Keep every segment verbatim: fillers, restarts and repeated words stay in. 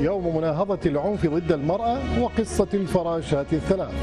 يوم مناهضة العنف ضد المرأة وقصة الفراشات الثلاث.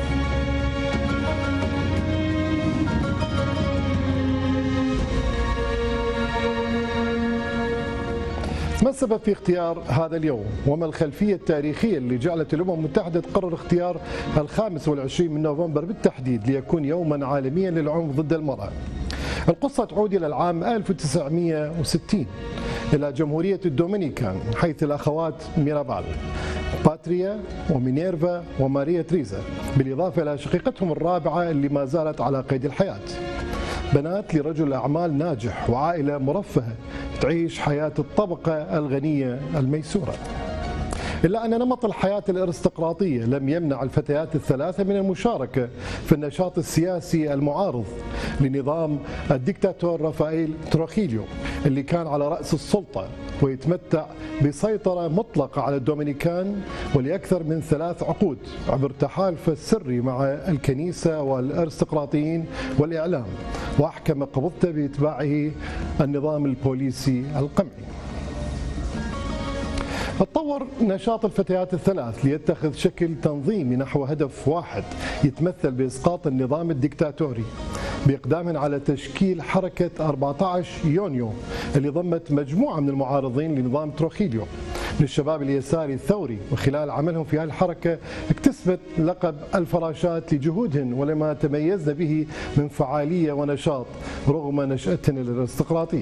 ما السبب في اختيار هذا اليوم؟ وما الخلفية التاريخية اللي جعلت الأمم المتحدة تقرر اختيار الخامس والعشرين من نوفمبر بالتحديد ليكون يوما عالميا للعنف ضد المرأة؟ القصة تعود إلى العام ألف وتسعمئة وستين إلى جمهورية الدومينيكان، حيث الأخوات ميرابال، باتريا ومينيرفا وماريا تريزا، بالإضافة إلى شقيقتهم الرابعة اللي ما زالت على قيد الحياة، بنات لرجل أعمال ناجح وعائلة مرفهة تعيش حياة الطبقة الغنية الميسورة. إلا أن نمط الحياة الارستقراطية لم يمنع الفتيات الثلاثة من المشاركة في النشاط السياسي المعارض لنظام الدكتاتور رافائيل تروخيليو اللي كان على رأس السلطة ويتمتع بسيطرة مطلقة على الدومينيكان ولأكثر من ثلاث عقود عبر تحالف السري مع الكنيسة والارستقراطيين والإعلام، وأحكم قبضته بإتباعه النظام البوليسي القمعي. تطور نشاط الفتيات الثلاث ليتخذ شكل تنظيمي نحو هدف واحد يتمثل بإسقاط النظام الدكتاتوري بإقدامهن على تشكيل حركة أربعة عشر يونيو اللي ضمت مجموعة من المعارضين لنظام تروخيليو من الشباب اليساري الثوري، وخلال عملهم في هذه الحركة اكتسبت لقب الفراشات لجهودهن ولما تميزن به من فعالية ونشاط رغم نشأتهن الارستقراطية.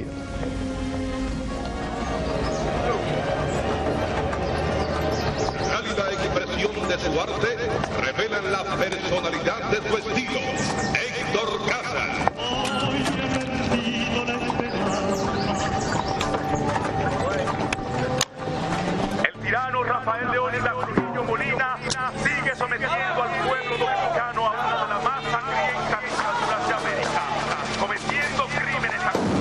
De su arte revelan la personalidad de su estilo. Héctor Casas. El tirano Rafael Leónidas Trujillo Molina sigue sometiendo al pueblo dominicano a una de las más sangrientas dictaduras de América, cometiendo crímenes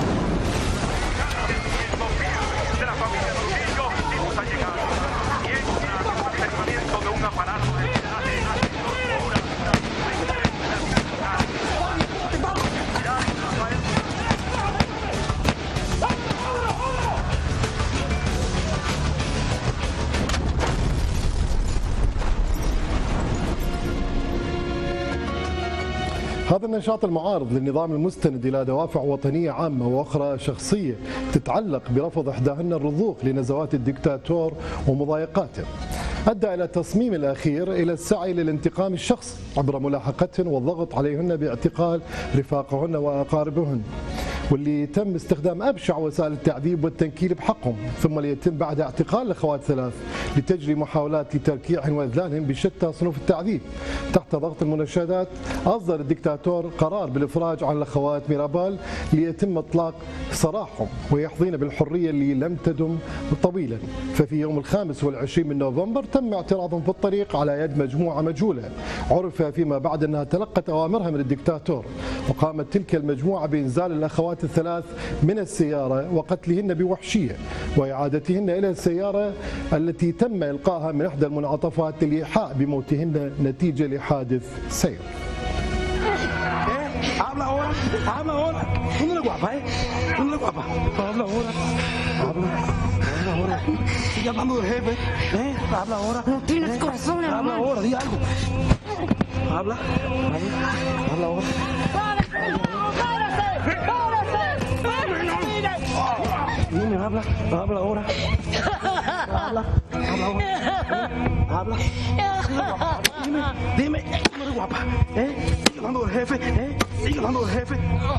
de la familia Trujillo y sus allegados. Y en el mantenimiento de un aparato de هذا النشاط المعارض للنظام المستند إلى دوافع وطنية عامة وأخرى شخصية تتعلق برفض إحداهن الرضوخ لنزوات الدكتاتور ومضايقاته أدى إلى التصميم الأخير إلى السعي للانتقام الشخصي عبر ملاحقتهن والضغط عليهن باعتقال رفاقهن وأقاربهن، واللي تم استخدام أبشع وسائل التعذيب والتنكيل بحقهم، ثم ليتم بعد اعتقال الأخوات ثلاث لتجري محاولات لتركيعهن وإذلالهن بشتى صنوف التعذيب. تحت ضغط المناشدات أصدر الدكتاتور قرار بالإفراج عن الأخوات ميرابال ليتم إطلاق سراحهم ويحظين بالحرية اللي لم تدم طويلا. ففي يوم الخامس والعشرين من نوفمبر تم اعتراضهم في الطريق على يد مجموعة مجهولة عرف فيما بعد أنها تلقت أوامرها من الدكتاتور، وقامت تلك المجموعة بإنزال الأخوات الثلاث من السيارة وقتلهن بوحشية وإعادتهن إلى السيارة التي تم إلقائها من إحدى المنعطفات للإيحاء بموتهن نتيجة لحادث سير. Habla ahora, habla ahora. ¿Dónde la guapa, eh? ¿Dónde la guapa? Habla ahora. Habla. Habla ahora. Sigue hablando del jefe, ¿eh? Habla ahora. No tienes ¿eh? corazón, hermano. Habla ahora, di algo. Habla. Habla. Habla ahora. Dime, habla, habla ahora. Habla, habla ahora. Habla. Dime, dime, no eres guapa, ¿eh? Sigue hablando del jefe, ¿eh? Sigue hablando del jefe.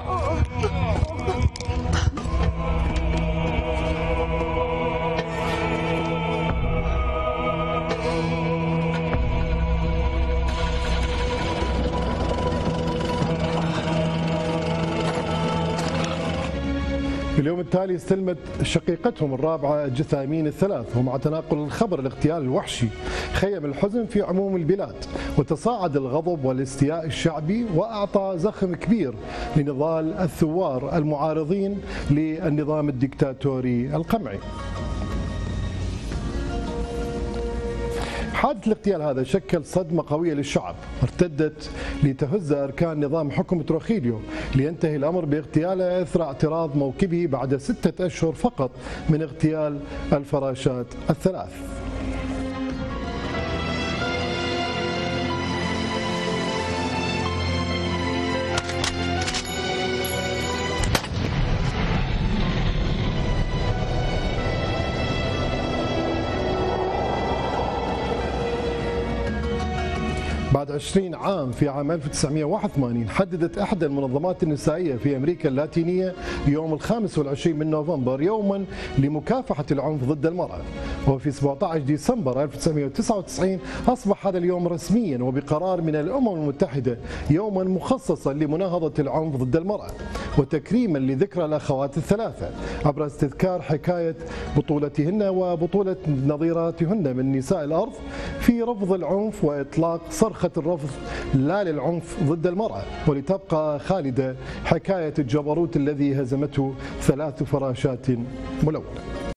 في اليوم التالي استلمت شقيقتهم الرابعة جثامين الثلاث، ومع تناقل الخبر الاغتيال الوحشي خيم الحزن في عموم البلاد وتصاعد الغضب والاستياء الشعبي، وأعطى زخم كبير لنضال الثوار المعارضين للنظام الدكتاتوري القمعي. حادث الاغتيال هذا شكل صدمة قوية للشعب ارتدت لتهز أركان نظام حكم تروخيليو، لينتهي الأمر باغتياله إثر اعتراض موكبه بعد ستة أشهر فقط من اغتيال الفراشات الثلاث. بعد عشرين عام في عام ألف وتسعمئة وواحد وثمانين حددت إحدى المنظمات النسائية في أمريكا اللاتينية يوم الخامس والعشرين من نوفمبر يوما لمكافحة العنف ضد المرأة، وفي سبعة عشر ديسمبر ألف وتسعمئة وتسعة وتسعين أصبح هذا اليوم رسميا وبقرار من الأمم المتحدة يوما مخصصا لمناهضة العنف ضد المرأة وتكريما لذكرى الأخوات الثلاثة عبر استذكار حكاية بطولتهن وبطولة نظيراتهن من نساء الأرض في رفض العنف وإطلاق صرخة الرفض لا للعنف ضد المرأة، ولتبقى خالدة حكاية الجبروت الذي هزمته ثلاث فراشات ملونة.